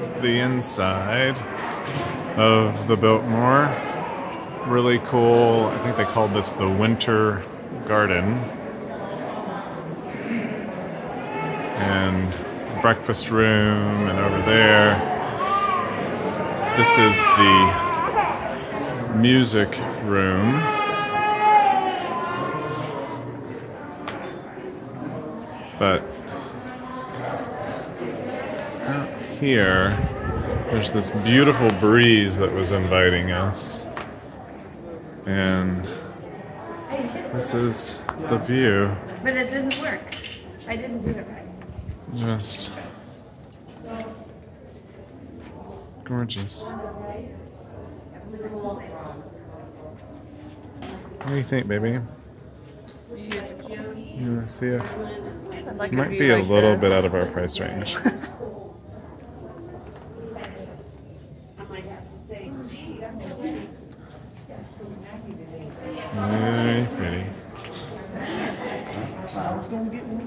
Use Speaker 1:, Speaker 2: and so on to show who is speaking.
Speaker 1: the inside of the Biltmore. Really cool. I think they called this the Winter Garden. And breakfast room, and over there, this is the music room. But out here, there's this beautiful breeze that was inviting us. And this is the view.
Speaker 2: But it didn't work. I didn't do it right.
Speaker 1: Just gorgeous. What do you think, baby?
Speaker 3: It's beautiful.
Speaker 1: You want to see it?
Speaker 3: I'd like
Speaker 1: Might
Speaker 3: view
Speaker 1: be a
Speaker 3: like
Speaker 1: little
Speaker 3: this.
Speaker 1: bit out of our price range. Very pretty.